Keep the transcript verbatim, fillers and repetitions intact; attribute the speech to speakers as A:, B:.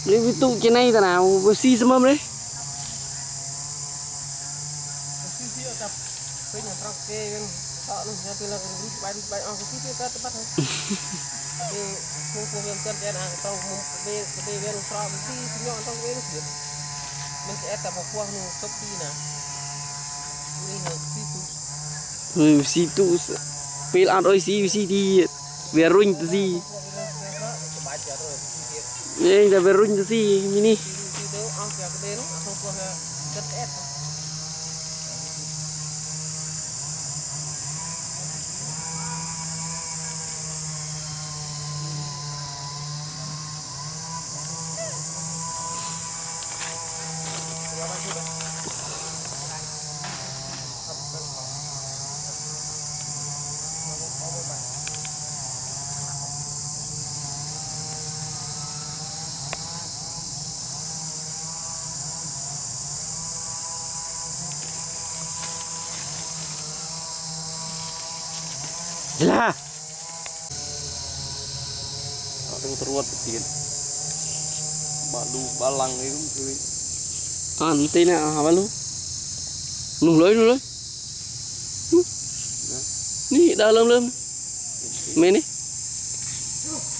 A: Lấy tụ cái này thế nào với xi sâm đấy. Ừ, xi tụ pel ăn ơi xi xi thì về ruin từ gì. Đây là về ruin từ gì mini. Lah. Aduh teruat kecil. Balu balang itu. Ah, nanti nak apa lu? Lu lối lu lối. Ni dalam dalam. Main ni.